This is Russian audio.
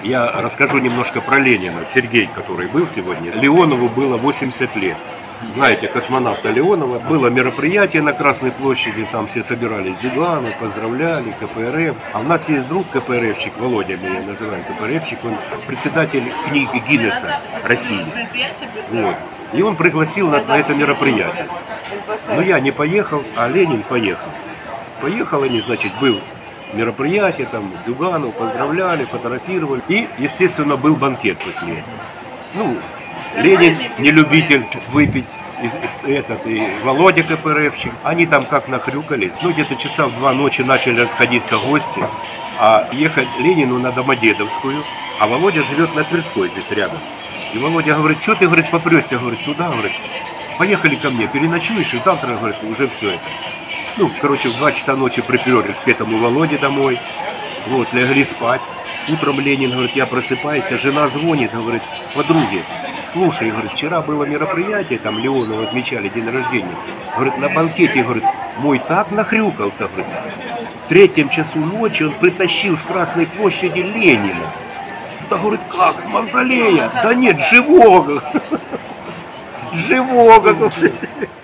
Я расскажу немножко про Ленина. Сергей, который был сегодня, Леонову было 80 лет. Знаете, космонавта Леонова. Было мероприятие на Красной площади, там все собирались Зюганов, поздравляли, КПРФ. А у нас есть друг КПРФщик, Володя, мы его называем КПРФщик, он председатель книги Гиннесса России. Вот. И он пригласил нас на это мероприятие. Но я не поехал, а Ленин поехал. Поехал они, значит, был мероприятие, там Зюганов, поздравляли, фотографировали. И, естественно, был банкет после этого. Ну, Ленин не любитель выпить, и Володя КПРФщик. Они там как нахрюкались. Ну, где-то часа в 2 ночи начали расходиться гости. А ехать Ленину на Домодедовскую, а Володя живет на Тверской здесь рядом. И Володя говорит, что ты, говорит, попрешься, говорит, туда, говорит, поехали ко мне, переночуешь, и завтра, говорит, уже все это. Ну, короче, в 2 часа ночи приперлись к этому Володе домой, вот, легли спать. Утром Ленин, говорит, я просыпаюсь, а жена звонит, говорит, подруге, слушай, говорит, вчера было мероприятие, там Леонова отмечали день рождения, говорит, на банкете, говорит, мой так нахрюкался, говорит, в 3 часу ночи он притащил с Красной площади Ленина. Да, говорит, как, с мавзолея? Да нет, живого, живого, говорит.